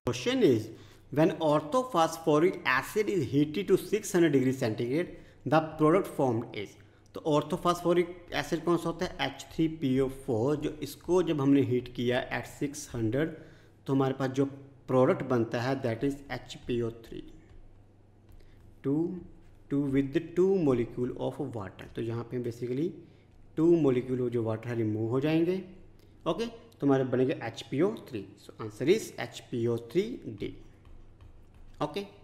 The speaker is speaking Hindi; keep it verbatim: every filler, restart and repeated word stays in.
Question is, when orthophosphoric acid is heated to six hundred degree centigrade, the product formed is। तो ऑर्थोफॉस्फोरिक एसिड कौन सा होता है? H three P O four. जो इसको जब हमने हीट किया एट सिक्स हंड्रेड तो हमारे पास जो प्रोडक्ट बनता है that is H P O three two two with two molecule of water. तो यहाँ पे बेसिकली टू मोलिक्यूल जो वाटर है रिमूव हो जाएंगे। ओके, तो हमारे बनेगा H P O three. So answer is H P O three D. Okay.